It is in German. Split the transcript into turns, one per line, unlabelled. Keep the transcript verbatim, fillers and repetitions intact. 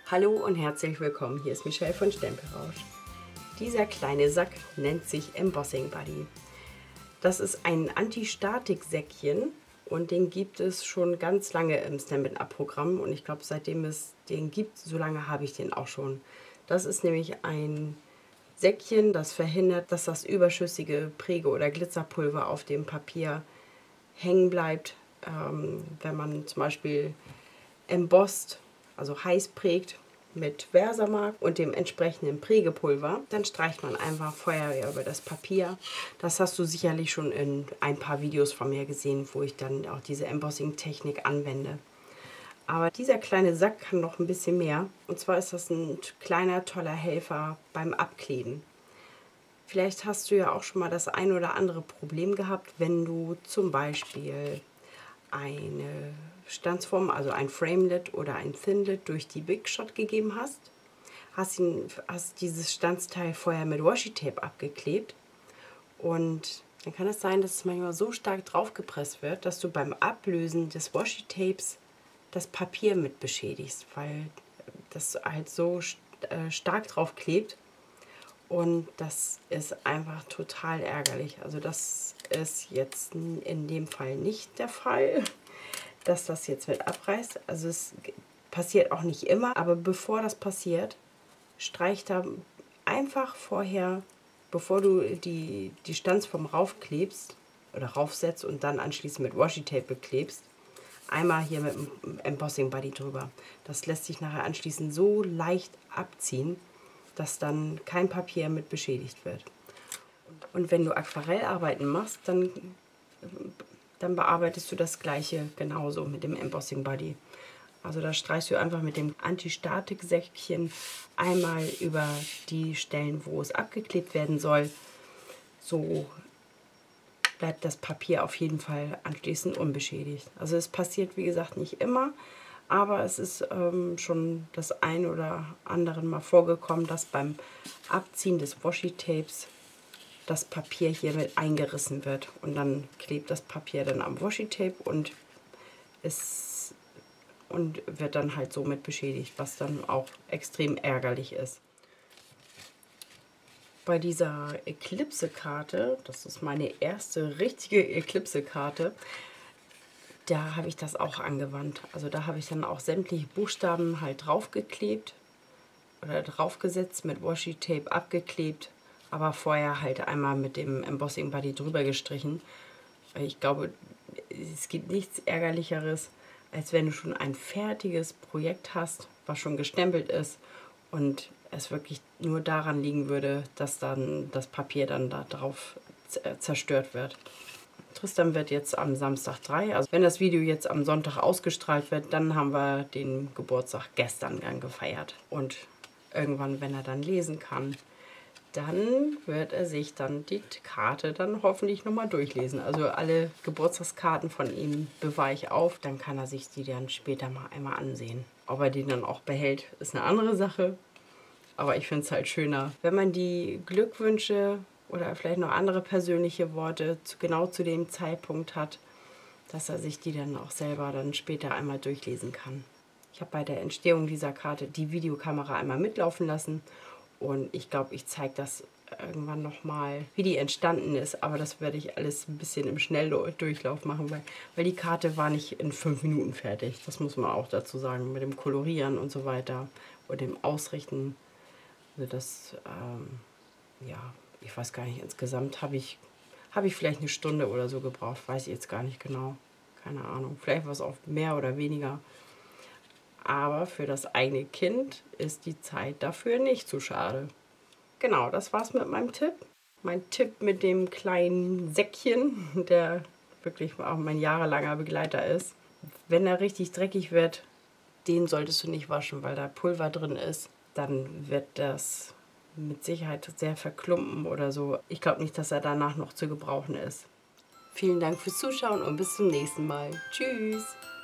Hallo und herzlich willkommen, hier ist Michelle von Stempelrausch. Dieser kleine Sack nennt sich Embossing Buddy. Das ist ein Anti-Statik-Säckchen und den gibt es schon ganz lange im Stampin'-Up-Programm und ich glaube, seitdem es den gibt, so lange habe ich den auch schon. Das ist nämlich ein Säckchen, das verhindert, dass das überschüssige Präge- oder Glitzerpulver auf dem Papier hängen bleibt, ähm, wenn man zum Beispiel embossed, also heiß prägt mit Versamark und dem entsprechenden Prägepulver, dann streicht man einfach Feuerwehr über das Papier. Das hast du sicherlich schon in ein paar Videos von mir gesehen, wo ich dann auch diese Embossing-Technik anwende. Aber dieser kleine Sack kann noch ein bisschen mehr. Und zwar ist das ein kleiner, toller Helfer beim Abkleben. Vielleicht hast du ja auch schon mal das ein oder andere Problem gehabt, wenn du zum Beispiel eine Stanzform, also ein Framelit oder ein Thinlit durch die Big Shot gegeben hast. Hast, ihn, hast dieses Stanzteil vorher mit Washi-Tape abgeklebt und dann kann es sein, dass es manchmal so stark draufgepresst wird, dass du beim Ablösen des Washi-Tapes das Papier mit beschädigst, weil das halt so äh, stark drauf klebt. Und das ist einfach total ärgerlich. Also das ist jetzt in dem Fall nicht der Fall, dass das jetzt mit abreißt. Also es passiert auch nicht immer, aber bevor das passiert, streich da einfach vorher, bevor du die, die Stanzform raufklebst oder raufsetzt und dann anschließend mit Washi-Tape beklebst, einmal hier mit dem Embossing Buddy drüber. Das lässt sich nachher anschließend so leicht abziehen, dass dann kein Papier mit beschädigt wird. Und wenn du Aquarellarbeiten machst, dann, dann bearbeitest du das gleiche genauso mit dem Embossing Buddy. Also da streichst du einfach mit dem Anti-Statik-Säckchen einmal über die Stellen, wo es abgeklebt werden soll. So bleibt das Papier auf jeden Fall anschließend unbeschädigt. Also es passiert, wie gesagt, nicht immer. Aber es ist ähm, schon das ein oder andere Mal vorgekommen, dass beim Abziehen des Washi-Tapes das Papier hier mit eingerissen wird. Und dann klebt das Papier dann am Washi-Tape und, ist, und wird dann halt somit beschädigt, was dann auch extrem ärgerlich ist. Bei dieser Eclipse-Karte, das ist meine erste richtige Eclipse-Karte, da habe ich das auch angewandt. Also da habe ich dann auch sämtliche Buchstaben halt draufgeklebt oder draufgesetzt, mit Washi-Tape abgeklebt, aber vorher halt einmal mit dem Embossing Buddy drüber gestrichen. Ich glaube, es gibt nichts Ärgerlicheres, als wenn du schon ein fertiges Projekt hast, was schon gestempelt ist und es wirklich nur daran liegen würde, dass dann das Papier dann da drauf zerstört wird. Tristan wird jetzt am Samstag drei. Also wenn das Video jetzt am Sonntag ausgestrahlt wird, dann haben wir den Geburtstag gestern dann gefeiert. Und irgendwann, wenn er dann lesen kann, dann wird er sich dann die Karte dann hoffentlich nochmal durchlesen. Also alle Geburtstagskarten von ihm bewahre ich auf, dann kann er sich die dann später mal einmal ansehen. Ob er die dann auch behält, ist eine andere Sache. Aber ich finde es halt schöner, wenn man die Glückwünsche oder vielleicht noch andere persönliche Worte zu, genau zu dem Zeitpunkt hat, dass er sich die dann auch selber dann später einmal durchlesen kann. Ich habe bei der Entstehung dieser Karte die Videokamera einmal mitlaufen lassen und ich glaube, ich zeige das irgendwann nochmal, wie die entstanden ist, aber das werde ich alles ein bisschen im Schnelldurchlauf machen, weil, weil die Karte war nicht in fünf Minuten fertig. Das muss man auch dazu sagen, mit dem Kolorieren und so weiter und dem Ausrichten. Also das, ähm, ja, ich weiß gar nicht, insgesamt habe ich, hab ich vielleicht eine Stunde oder so gebraucht, weiß ich jetzt gar nicht genau, keine Ahnung, vielleicht war es auch mehr oder weniger, aber für das eigene Kind ist die Zeit dafür nicht zu schade. Genau, das war's mit meinem Tipp. Mein Tipp mit dem kleinen Säckchen, der wirklich auch mein jahrelanger Begleiter ist. Wenn er richtig dreckig wird, den solltest du nicht waschen, weil da Pulver drin ist, dann wird das mit Sicherheit sehr verklumpen oder so. Ich glaube nicht, dass er danach noch zu gebrauchen ist. Vielen Dank fürs Zuschauen und bis zum nächsten Mal. Tschüss!